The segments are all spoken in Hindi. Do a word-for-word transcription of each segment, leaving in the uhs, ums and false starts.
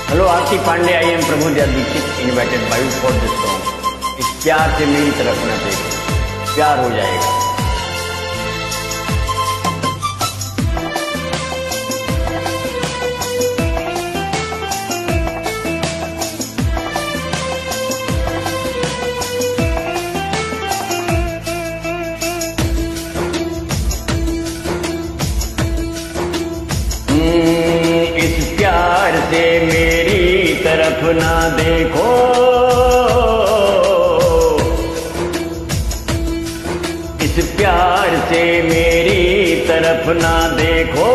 Hello Aarti Pandey, I am Prabhu Dixit invited by you for this song. इस प्यार से मेरी तरफ न देखो, प्यार हो जाएगा। इस प्यार से मेरी तरफ ना देखो, इस प्यार से मेरी तरफ ना देखो,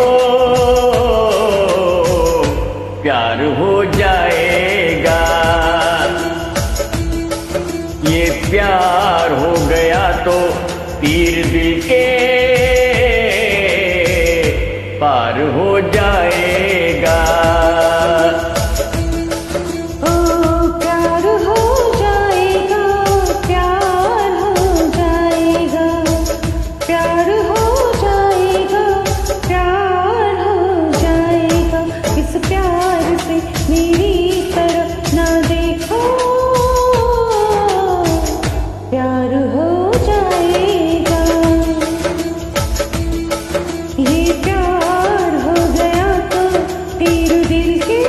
प्यार हो जाएगा। ये प्यार हो गया तो तीर दिल के पार हो जाएगा। ओ प्यार हो जाएगा, प्यार हो जाएगा, प्यार हो जाएगा, प्यार हो जाएगा। इस प्यार से मेरी तरफ ना देखो, प्यार हो जाएगा। ये प्यार हो गया तो तीर दिल के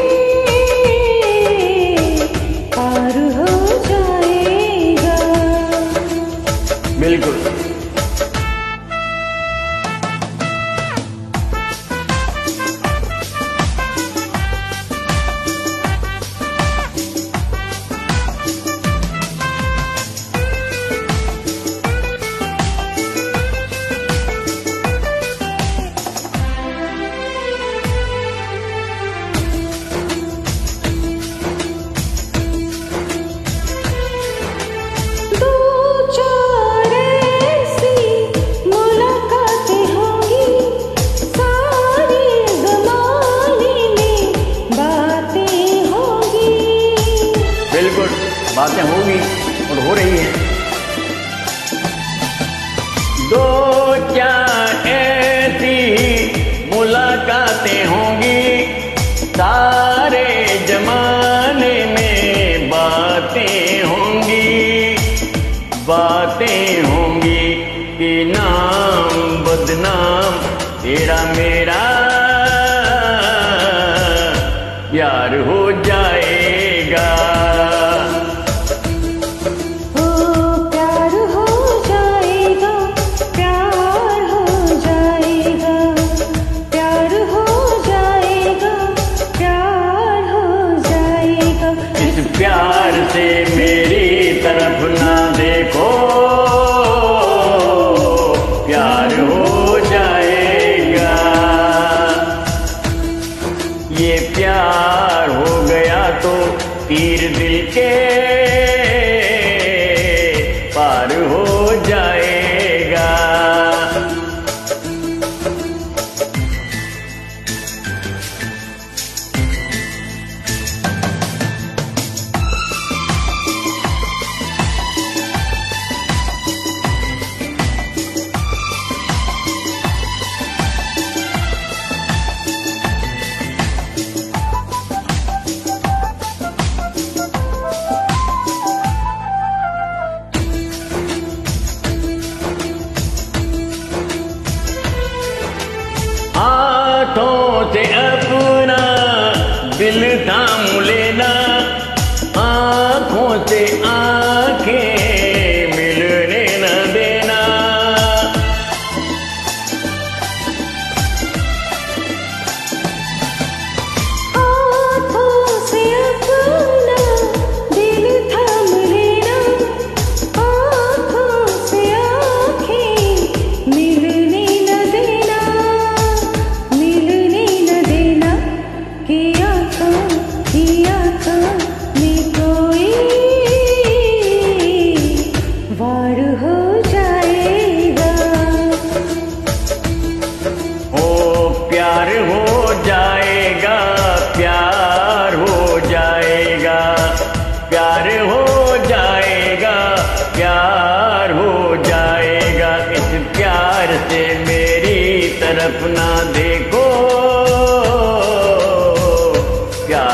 पार हो जाएगा। बिल्कुल। बिल्कुल, बातें होंगी और हो रही हैं। दो चार ऐसी मुलाकातें होंगी, सारे जमाने में बातें होंगी, बातें होंगी कि नाम बदनाम तेरा मेरा यार हो जाएगा। प्यार से मेरी तरफ ना देखो, प्यार हो जाएगा। ये प्यार हो गया तो तीर दिल के पार हो जाएगा। हाथों से अपना दिल थाम लेना, आँखों से आँखें मिलने न देना। हाथों से अपना दिल थाम लेना, आँखों से आँखें मिलने न देना, मिलने न देना कि आँखों की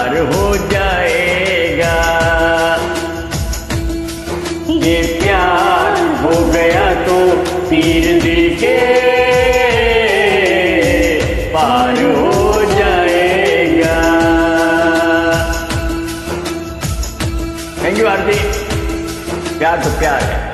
पार हो जाएगा। ये प्यार हो गया तो तीर दिल के पार हो जाएगा। Thank you Aarti. प्यार तो प्यार है।